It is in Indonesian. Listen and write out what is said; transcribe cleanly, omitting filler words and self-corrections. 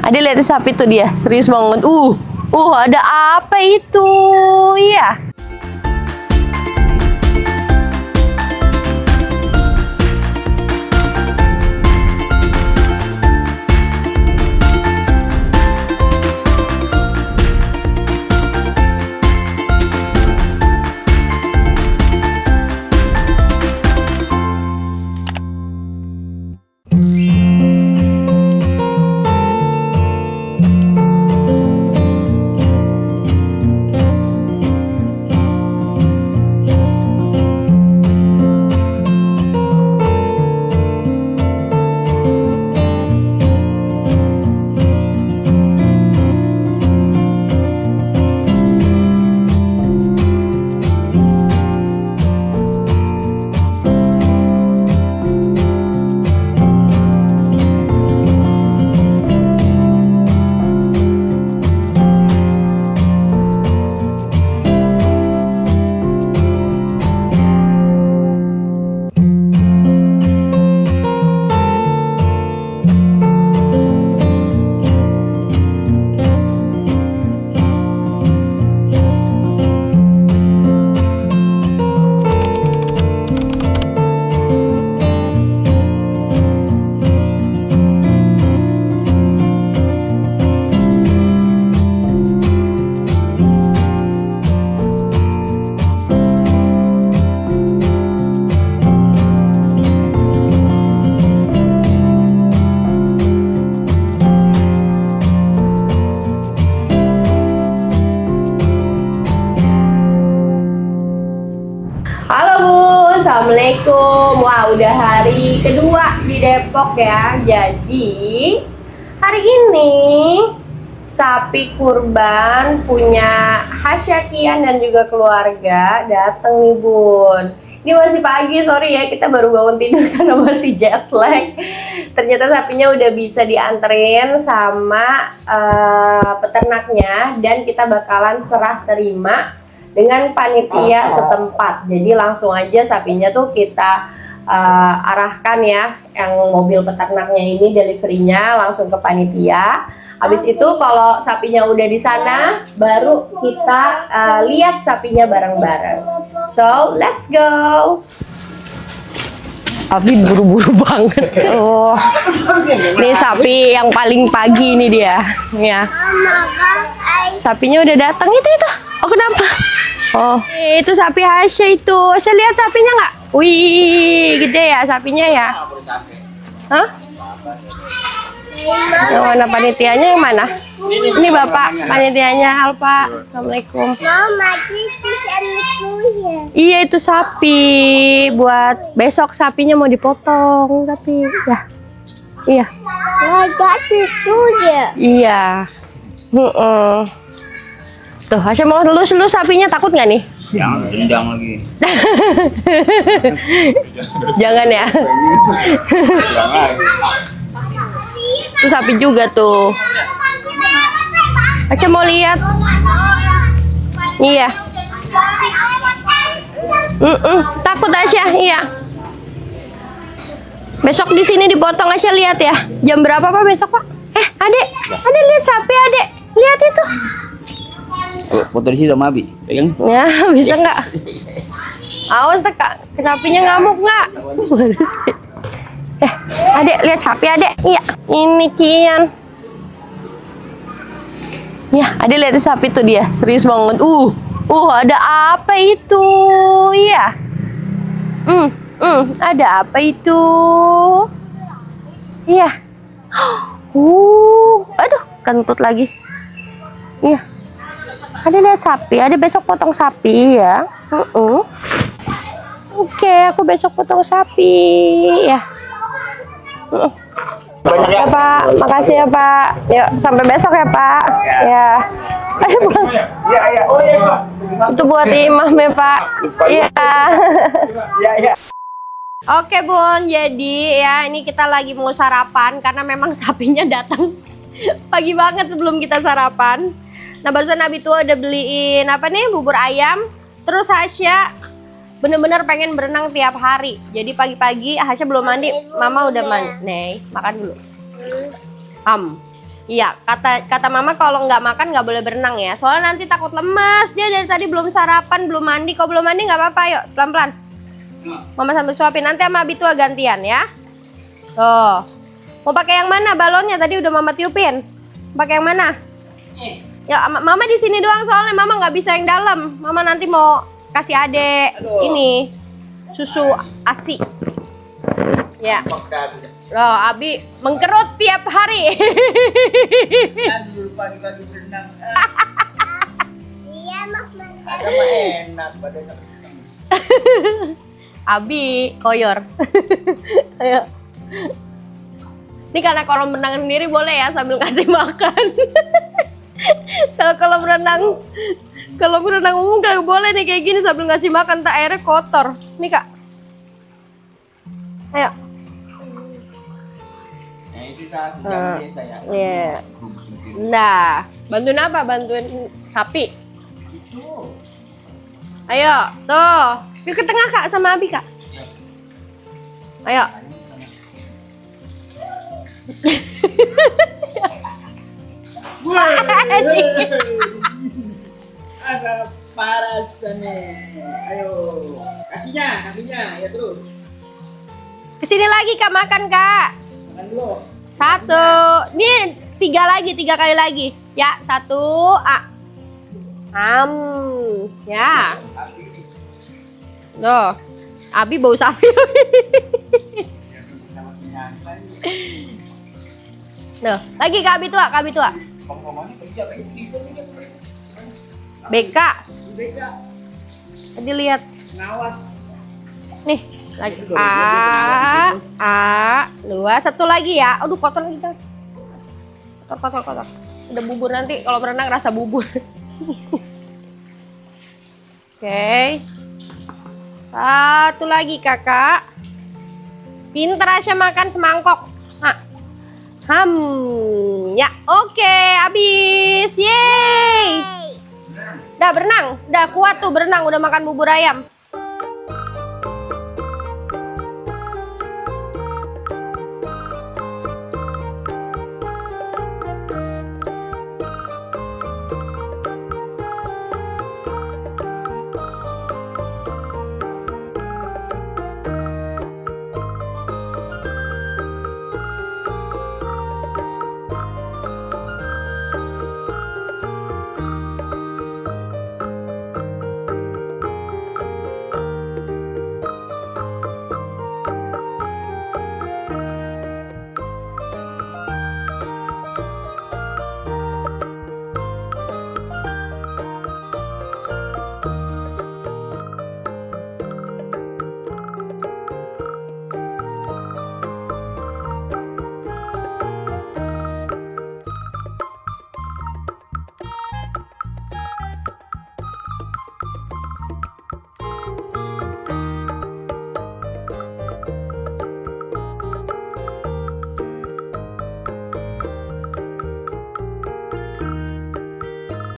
Ada lihat sapi tuh dia, serius banget. Ada apa itu? Iya. Assalamualaikum. Wah, udah hari kedua di Depok ya. Jadi hari ini sapi kurban punya Hasyakian dan juga keluarga datang nih Bun. Ini masih pagi, sorry ya, kita baru bangun tidur karena masih jet lag. Ternyata sapinya udah bisa dianterin sama peternaknya dan kita bakalan serah terima dengan panitia setempat. Jadi langsung aja sapinya tuh kita arahkan ya, yang mobil peternaknya ini deliverynya langsung ke panitia. Habis itu kalau sapinya udah di sana, baru kita lihat sapinya bareng-bareng. So let's go. Abi buru-buru banget. Ini sapi yang paling pagi ini dia. Ya. Sapinya udah datang itu. Oh kenapa? Oh, itu sapi Hasya itu. Saya lihat sapinya nggak? Wih, gede ya sapinya ya. Hah? Yang mana panitianya yang mana? Ini Bapak panitianya. Halo Pak. Assalamualaikum. Iya itu sapi. Buat besok sapinya mau dipotong tapi ya. Iya. Iya. Tuh, Hasya mau lulus sapinya, takut nggak nih? Jangan dendang lagi. Jangan ya. Tuh sapi juga tuh. Hasya mau lihat. Iya. Takut Hasya, iya. Besok di sini dipotong, Hasya lihat ya. Jam berapa Pak besok Pak? Adek lihat sapi Adek. Lihat itu. Foto di situ sama Abi, pegang. Ya, bisa nggak? Awas Kak, sapinya ngamuk nggak? Adek, lihat sapi Adek. Iya, ini Kian. Ya, Adek lihat sapi tuh dia, serius banget. Ada apa itu? Iya. Ada apa itu? Iya. Aduh, kentut lagi. Iya. Ada lihat sapi, ada besok potong sapi ya. Oke, aku besok potong sapi ya. Banyak ya Pak, makasih ya Pak. Yuk, sampai besok ya Pak. Ya. Itu buat imam ya Pak. Iya. Oke Bun, jadi ya ini kita lagi mau sarapan karena memang sapinya datang pagi banget sebelum kita sarapan. Nah barusan Abi tuh udah beliin apa nih, bubur ayam. Terus Hasya bener-bener pengen berenang tiap hari. Jadi pagi-pagi Hasya belum mandi, Mama udah mandi. Nih, makan dulu. Iya, kata mama kalau nggak makan nggak boleh berenang ya. Soalnya nanti takut lemas. Dia dari tadi belum sarapan, belum mandi. Kalau belum mandi nggak apa-apa, yuk pelan-pelan. Mama sambil suapin. Nanti sama Abi tua gantian ya. Tuh. Mau pakai yang mana balonnya? Tadi udah mama tiupin. Pakai yang mana? Ya, mama di sini doang soalnya mama nggak bisa yang dalam. Mama nanti mau kasih adek ini susu ASI. Ya. Loh, Abi mengkerut tiap hari. Dulu pagi-pagi berenang. Iya, Mak. Ada mah enak badannya. Abi koyor. Ayo. Ini karena kolam renang sendiri boleh ya sambil kasih makan. Kalau kolam renang umum gak boleh nih kayak gini sambil ngasih makan, tak airnya kotor. Nih Kak. Ayo. Iya. Nah, bantuin apa? Bantuin sapi. Ayo, tuh. Yuk ke tengah Kak sama Abi Kak. Ayo. Ada paras nih. Ayo. Kakinya, ya terus. Kesini lagi Kak, makan Kak. Makan dulu. 1. Nih 3 kali lagi. Ya, 1. Ya. Tuh. Abi bau sapi. Tuh, lagi Kak Abi tua. BK. Tadi lihat. Nih, lagi. A, 2, 1 lagi ya. Aduh, kotor lagi kan. Kotor. Udah bubur nanti kalau berenang rasa bubur. Oke. 1 lagi Kakak. Pinter Asya makan semangkok. Ya, oke, habis. Yeay. Udah berenang, udah kuat tuh berenang, udah makan bubur ayam.